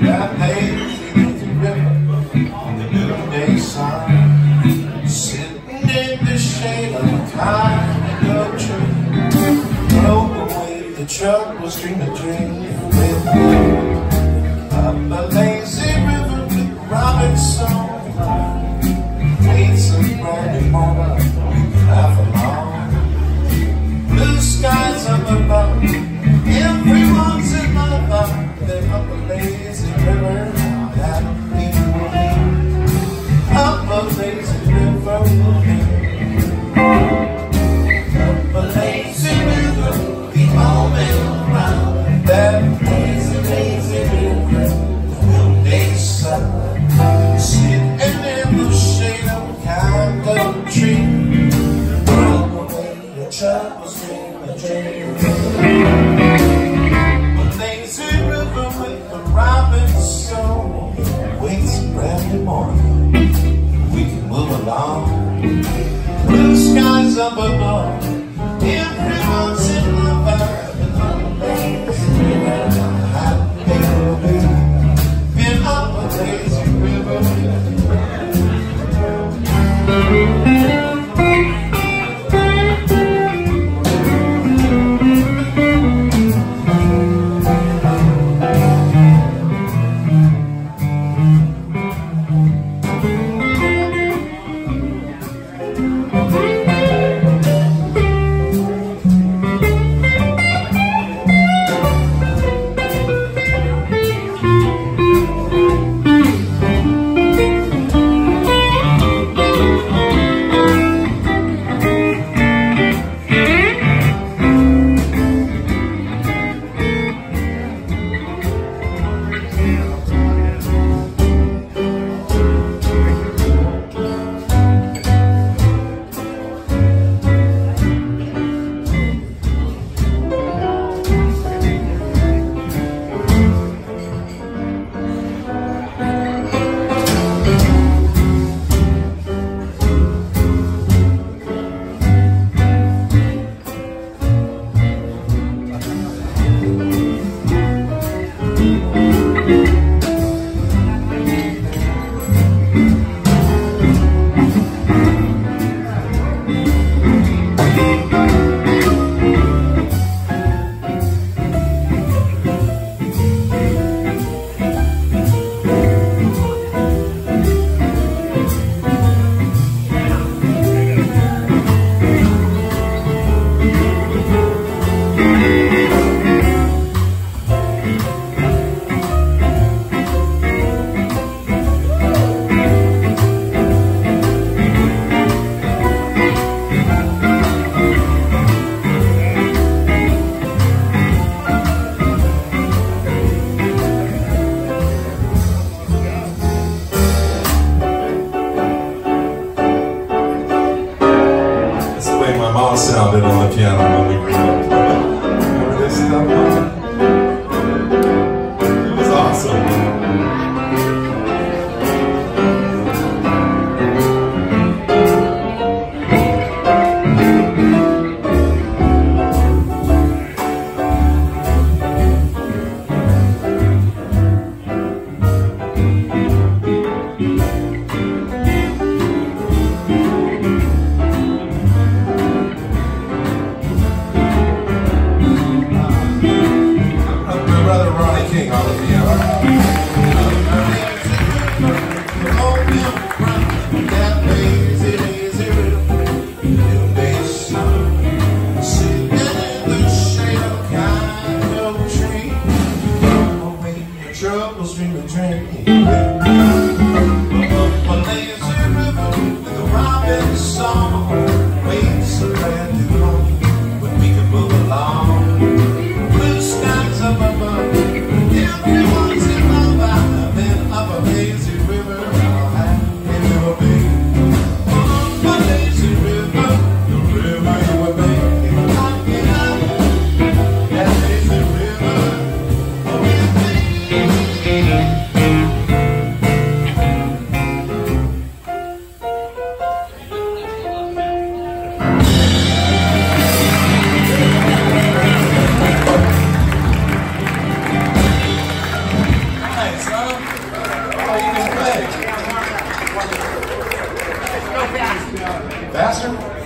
That lazy river, the noonday sun, sitting in the shade of a kind of tree. Roll away, the truck was dreaming dreams with me. Up the lazy river with Robin's song. It's a brand new morning, laugh along. Blue skies up above, everyone's in love. They're up a lazy river, happy morning. Up a lazy river, up a lazy river, the all men around. That lazy, lazy river, the noonday sun, sitting in the shade of a kind of tree. Roll away your troubles in a dream. A lazy river with a robin's song waits a brand new morning. We can move along. Blue skies up above, everyone's in love. And up a lazy river, happy will be. Been up a lazy river. Sounded on the piano when we grew up. Remember this stuff? It was awesome. Ronnie on the piano. Troubles dreaming dream. A lazy river with a robin's song waits a brand new morning when we can move along. Blue skies up above, everyone's in love. I've been up a lazy river, how happy it will be. A lazy river, the river you were making. That lazy river with me. how you can play. Faster?